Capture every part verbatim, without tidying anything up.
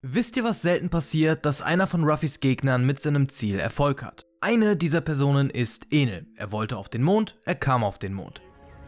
Wisst ihr, was selten passiert, dass einer von Ruffys Gegnern mit seinem Ziel Erfolg hat? Eine dieser Personen ist Enel. Er wollte auf den Mond, er kam auf den Mond.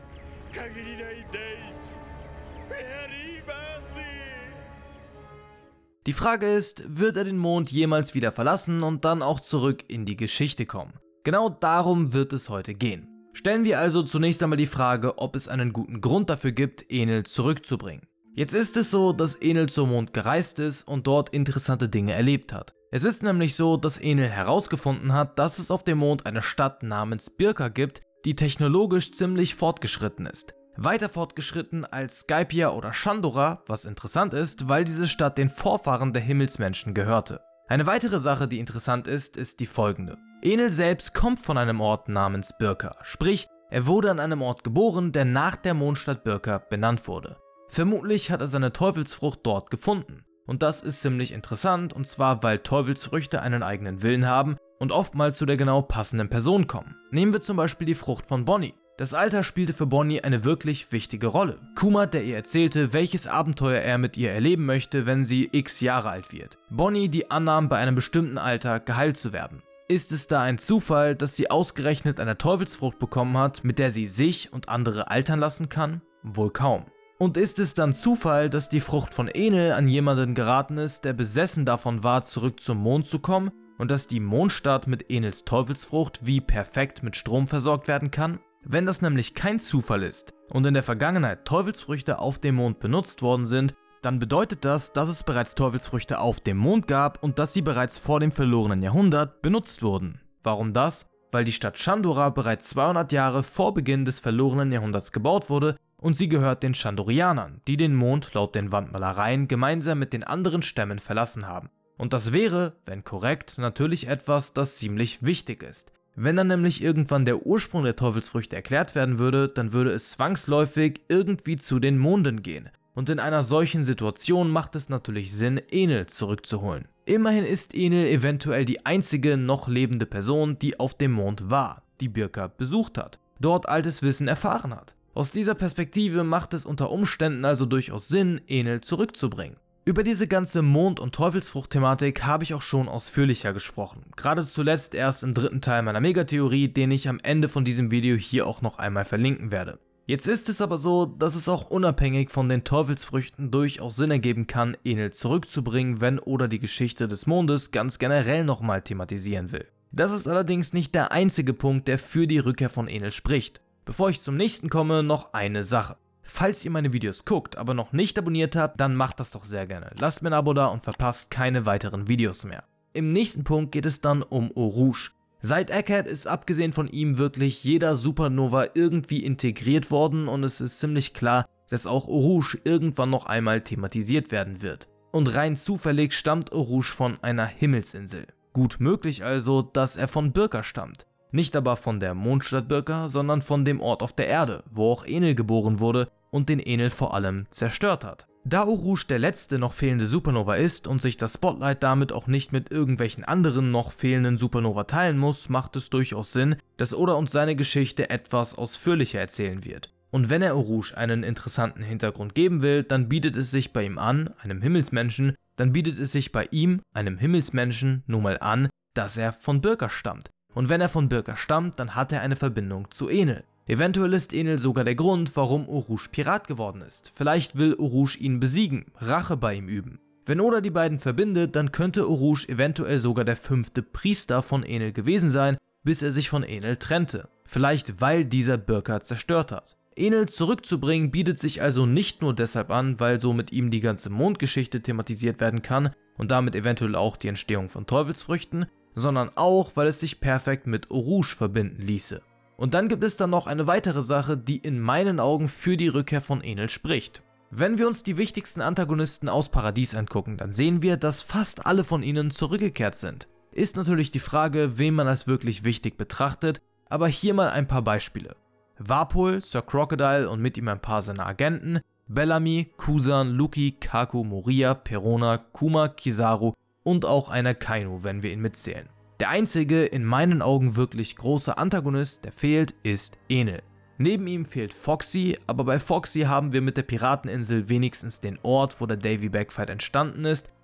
Die Frage ist, wird er den Mond jemals wieder verlassen und dann auch zurück in die Geschichte kommen? Genau darum wird es heute gehen. Stellen wir also zunächst einmal die Frage, ob es einen guten Grund dafür gibt, Enel zurückzubringen. Jetzt ist es so, dass Enel zum Mond gereist ist und dort interessante Dinge erlebt hat. Es ist nämlich so, dass Enel herausgefunden hat, dass es auf dem Mond eine Stadt namens Birka gibt, die technologisch ziemlich fortgeschritten ist. Weiter fortgeschritten als Skypiea oder Shandora, was interessant ist, weil diese Stadt den Vorfahren der Himmelsmenschen gehörte. Eine weitere Sache, die interessant ist, ist die folgende. Enel selbst kommt von einem Ort namens Birka, sprich, er wurde an einem Ort geboren, der nach der Mondstadt Birka benannt wurde. Vermutlich hat er seine Teufelsfrucht dort gefunden. Und das ist ziemlich interessant, und zwar weil Teufelsfrüchte einen eigenen Willen haben und oftmals zu der genau passenden Person kommen. Nehmen wir zum Beispiel die Frucht von Bonnie. Das Alter spielte für Bonnie eine wirklich wichtige Rolle. Kuma, der ihr erzählte, welches Abenteuer er mit ihr erleben möchte, wenn sie x Jahre alt wird. Bonnie, die annahm, bei einem bestimmten Alter geheilt zu werden. Ist es da ein Zufall, dass sie ausgerechnet eine Teufelsfrucht bekommen hat, mit der sie sich und andere altern lassen kann? Wohl kaum. Und ist es dann Zufall, dass die Frucht von Enel an jemanden geraten ist, der besessen davon war, zurück zum Mond zu kommen, und dass die Mondstadt mit Enels Teufelsfrucht wie perfekt mit Strom versorgt werden kann? Wenn das nämlich kein Zufall ist und in der Vergangenheit Teufelsfrüchte auf dem Mond benutzt worden sind, dann bedeutet das, dass es bereits Teufelsfrüchte auf dem Mond gab und dass sie bereits vor dem verlorenen Jahrhundert benutzt wurden. Warum das? Weil die Stadt Shandora bereits zweihundert Jahre vor Beginn des verlorenen Jahrhunderts gebaut wurde und sie gehört den Shandorianern, die den Mond laut den Wandmalereien gemeinsam mit den anderen Stämmen verlassen haben. Und das wäre, wenn korrekt, natürlich etwas, das ziemlich wichtig ist. Wenn dann nämlich irgendwann der Ursprung der Teufelsfrüchte erklärt werden würde, dann würde es zwangsläufig irgendwie zu den Monden gehen. Und in einer solchen Situation macht es natürlich Sinn, Enel zurückzuholen. Immerhin ist Enel eventuell die einzige noch lebende Person, die auf dem Mond war, die Birka besucht hat, dort altes Wissen erfahren hat. Aus dieser Perspektive macht es unter Umständen also durchaus Sinn, Enel zurückzubringen. Über diese ganze Mond- und Teufelsfrucht-Thematik habe ich auch schon ausführlicher gesprochen, gerade zuletzt erst im dritten Teil meiner Megatheorie, den ich am Ende von diesem Video hier auch noch einmal verlinken werde. Jetzt ist es aber so, dass es auch unabhängig von den Teufelsfrüchten durchaus Sinn ergeben kann, Enel zurückzubringen, wenn Oda die Geschichte des Mondes ganz generell nochmal thematisieren will. Das ist allerdings nicht der einzige Punkt, der für die Rückkehr von Enel spricht. Bevor ich zum nächsten komme, noch eine Sache. Falls ihr meine Videos guckt, aber noch nicht abonniert habt, dann macht das doch sehr gerne. Lasst mir ein Abo da und verpasst keine weiteren Videos mehr. Im nächsten Punkt geht es dann um Eau Rouge. Seit Egghead ist abgesehen von ihm wirklich jeder Supernova irgendwie integriert worden und es ist ziemlich klar, dass auch Eau Rouge irgendwann noch einmal thematisiert werden wird. Und rein zufällig stammt Eau Rouge von einer Himmelsinsel. Gut möglich also, dass er von Birka stammt. Nicht aber von der Mondstadt Birka, sondern von dem Ort auf der Erde, wo auch Enel geboren wurde und den Enel vor allem zerstört hat. Da Eau Rouge der letzte noch fehlende Supernova ist und sich das Spotlight damit auch nicht mit irgendwelchen anderen noch fehlenden Supernova teilen muss, macht es durchaus Sinn, dass Oda uns seine Geschichte etwas ausführlicher erzählen wird. Und wenn er Eau Rouge einen interessanten Hintergrund geben will, dann bietet es sich bei ihm an, einem Himmelsmenschen, dann bietet es sich bei ihm, einem Himmelsmenschen, nun mal an, dass er von Birka stammt. Und wenn er von Birka stammt, dann hat er eine Verbindung zu Enel. Eventuell ist Enel sogar der Grund, warum Eau Rouge Pirat geworden ist. Vielleicht will Eau Rouge ihn besiegen, Rache bei ihm üben. Wenn Oda die beiden verbindet, dann könnte Eau Rouge eventuell sogar der fünfte Priester von Enel gewesen sein, bis er sich von Enel trennte. Vielleicht weil dieser Birka zerstört hat. Enel zurückzubringen bietet sich also nicht nur deshalb an, weil so mit ihm die ganze Mondgeschichte thematisiert werden kann und damit eventuell auch die Entstehung von Teufelsfrüchten, sondern auch, weil es sich perfekt mit Eau Rouge verbinden ließe. Und dann gibt es dann noch eine weitere Sache, die in meinen Augen für die Rückkehr von Enel spricht. Wenn wir uns die wichtigsten Antagonisten aus Paradies angucken, dann sehen wir, dass fast alle von ihnen zurückgekehrt sind. Ist natürlich die Frage, wen man als wirklich wichtig betrachtet, aber hier mal ein paar Beispiele. Warpol, Sir Crocodile und mit ihm ein paar seiner Agenten, Bellamy, Kusan, Luki, Kaku, Moria, Perona, Kuma, Kizaru und auch einer Kainu, wenn wir ihn mitzählen. Der einzige, in meinen Augen wirklich große Antagonist, der fehlt, ist Enel. Neben ihm fehlt Foxy, aber bei Foxy haben wir mit der Pirateninsel wenigstens den Ort, wo der Davy Backfight entstanden ist,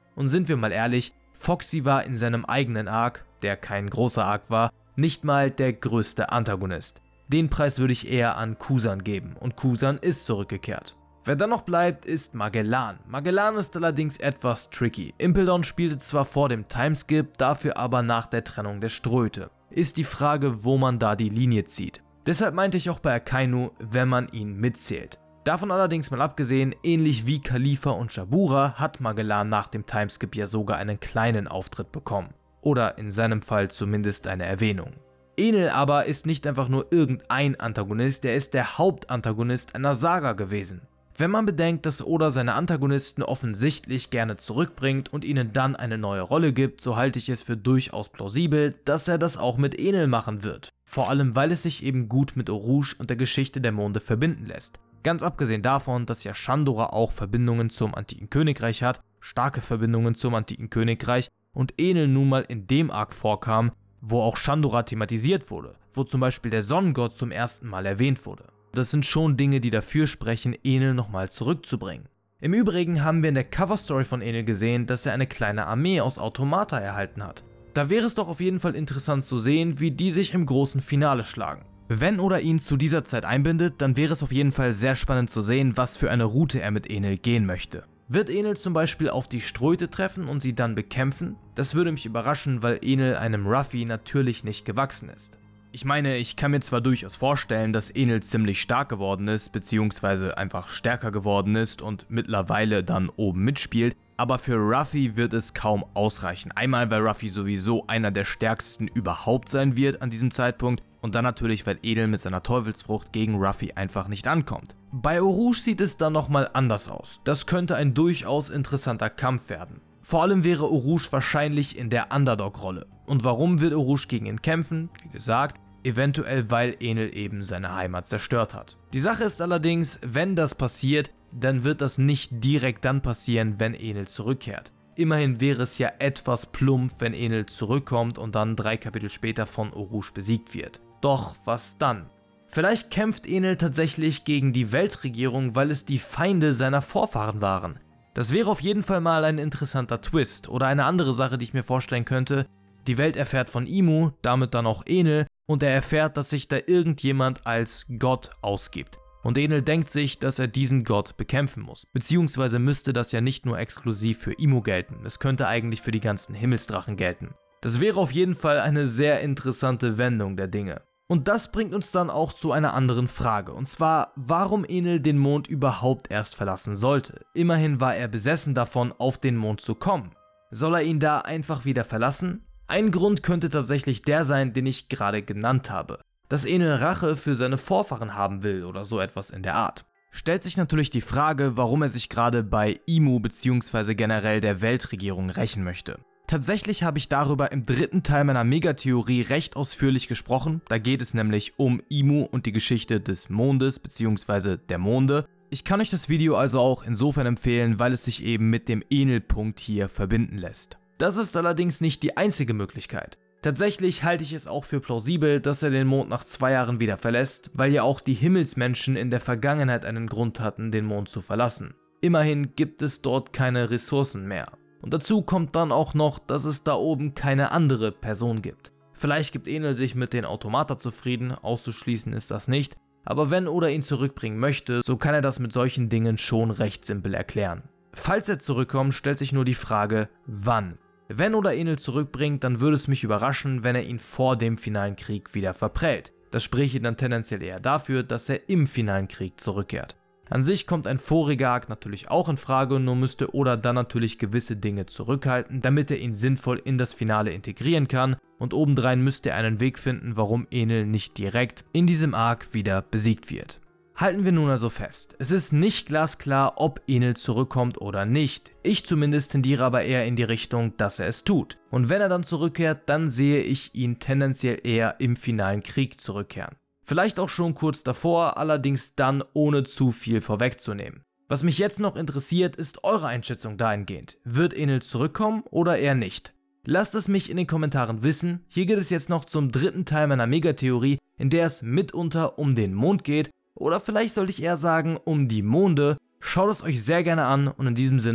Und sind wir mal ehrlich, Foxy war in seinem eigenen Arc, der kein großer Arc war, nicht mal der größte Antagonist. Den Preis würde ich eher an Kusan geben und Kusan ist zurückgekehrt. Wer dann noch bleibt, ist Magellan. Magellan ist allerdings etwas tricky. Impel Down spielte zwar vor dem Timeskip, dafür aber nach der Trennung der Ströte. Ist die Frage, wo man da die Linie zieht. Deshalb meinte ich auch bei Akainu, wenn man ihn mitzählt. Davon allerdings mal abgesehen, ähnlich wie Khalifa und Jabura hat Magellan nach dem Timeskip ja sogar einen kleinen Auftritt bekommen. Oder in seinem Fall zumindest eine Erwähnung. Enel aber ist nicht einfach nur irgendein Antagonist, er ist der Hauptantagonist einer Saga gewesen. Wenn man bedenkt, dass Oda seine Antagonisten offensichtlich gerne zurückbringt und ihnen dann eine neue Rolle gibt, so halte ich es für durchaus plausibel, dass er das auch mit Enel machen wird. Vor allem, weil es sich eben gut mit Orouge und der Geschichte der Monde verbinden lässt. Ganz abgesehen davon, dass ja Shandora auch Verbindungen zum antiken Königreich hat, starke Verbindungen zum antiken Königreich und Enel nun mal in dem Arc vorkam, wo auch Shandora thematisiert wurde, wo zum Beispiel der Sonnengott zum ersten Mal erwähnt wurde. Das sind schon Dinge, die dafür sprechen, Enel nochmal zurückzubringen. Im Übrigen haben wir in der Coverstory von Enel gesehen, dass er eine kleine Armee aus Automata erhalten hat. Da wäre es doch auf jeden Fall interessant zu sehen, wie die sich im großen Finale schlagen. Wenn Oda ihn zu dieser Zeit einbindet, dann wäre es auf jeden Fall sehr spannend zu sehen, was für eine Route er mit Enel gehen möchte. Wird Enel zum Beispiel auf die Ströte treffen und sie dann bekämpfen? Das würde mich überraschen, weil Enel einem Ruffy natürlich nicht gewachsen ist. Ich meine, ich kann mir zwar durchaus vorstellen, dass Enel ziemlich stark geworden ist, beziehungsweise einfach stärker geworden ist und mittlerweile dann oben mitspielt, aber für Ruffy wird es kaum ausreichen. Einmal, weil Ruffy sowieso einer der stärksten überhaupt sein wird an diesem Zeitpunkt und dann natürlich, weil Enel mit seiner Teufelsfrucht gegen Ruffy einfach nicht ankommt. Bei Orouge sieht es dann nochmal anders aus. Das könnte ein durchaus interessanter Kampf werden. Vor allem wäre Orouge wahrscheinlich in der Underdog-Rolle. Und warum wird Orouge gegen ihn kämpfen? Wie gesagt, eventuell weil Enel eben seine Heimat zerstört hat. Die Sache ist allerdings, wenn das passiert, dann wird das nicht direkt dann passieren, wenn Enel zurückkehrt. Immerhin wäre es ja etwas plump, wenn Enel zurückkommt und dann drei Kapitel später von Orouge besiegt wird. Doch was dann? Vielleicht kämpft Enel tatsächlich gegen die Weltregierung, weil es die Feinde seiner Vorfahren waren. Das wäre auf jeden Fall mal ein interessanter Twist. Oder eine andere Sache, die ich mir vorstellen könnte. Die Welt erfährt von Imu, damit dann auch Enel, und er erfährt, dass sich da irgendjemand als Gott ausgibt. Und Enel denkt sich, dass er diesen Gott bekämpfen muss. Beziehungsweise müsste das ja nicht nur exklusiv für Imu gelten, es könnte eigentlich für die ganzen Himmelsdrachen gelten. Das wäre auf jeden Fall eine sehr interessante Wendung der Dinge. Und das bringt uns dann auch zu einer anderen Frage, und zwar, warum Enel den Mond überhaupt erst verlassen sollte. Immerhin war er besessen davon, auf den Mond zu kommen. Soll er ihn da einfach wieder verlassen? Ein Grund könnte tatsächlich der sein, den ich gerade genannt habe. Dass Enel Rache für seine Vorfahren haben will oder so etwas in der Art. Stellt sich natürlich die Frage, warum er sich gerade bei Imu bzw. generell der Weltregierung rächen möchte. Tatsächlich habe ich darüber im dritten Teil meiner Megatheorie recht ausführlich gesprochen. Da geht es nämlich um Imu und die Geschichte des Mondes bzw. der Monde. Ich kann euch das Video also auch insofern empfehlen, weil es sich eben mit dem Enel-Punkt hier verbinden lässt. Das ist allerdings nicht die einzige Möglichkeit. Tatsächlich halte ich es auch für plausibel, dass er den Mond nach zwei Jahren wieder verlässt, weil ja auch die Himmelsmenschen in der Vergangenheit einen Grund hatten, den Mond zu verlassen. Immerhin gibt es dort keine Ressourcen mehr. Und dazu kommt dann auch noch, dass es da oben keine andere Person gibt. Vielleicht gibt Enel sich mit den Automata zufrieden, auszuschließen ist das nicht, aber wenn Oda ihn zurückbringen möchte, so kann er das mit solchen Dingen schon recht simpel erklären. Falls er zurückkommt, stellt sich nur die Frage, wann? Wenn Oda Enel zurückbringt, dann würde es mich überraschen, wenn er ihn vor dem finalen Krieg wieder verprellt. Das spräche dann tendenziell eher dafür, dass er im finalen Krieg zurückkehrt. An sich kommt ein voriger Arc natürlich auch in Frage, nur müsste Oda dann natürlich gewisse Dinge zurückhalten, damit er ihn sinnvoll in das Finale integrieren kann, und obendrein müsste er einen Weg finden, warum Enel nicht direkt in diesem Arc wieder besiegt wird. Halten wir nun also fest, es ist nicht glasklar, ob Enel zurückkommt oder nicht. Ich zumindest tendiere aber eher in die Richtung, dass er es tut. Und wenn er dann zurückkehrt, dann sehe ich ihn tendenziell eher im finalen Krieg zurückkehren. Vielleicht auch schon kurz davor, allerdings dann ohne zu viel vorwegzunehmen. Was mich jetzt noch interessiert, ist eure Einschätzung dahingehend. Wird Enel zurückkommen oder eher nicht? Lasst es mich in den Kommentaren wissen. Hier geht es jetzt noch zum dritten Teil meiner Megatheorie, in der es mitunter um den Mond geht. Oder vielleicht sollte ich eher sagen, um die Monde. Schaut es euch sehr gerne an und in diesem Sinne,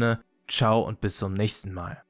Ciao und bis zum nächsten Mal.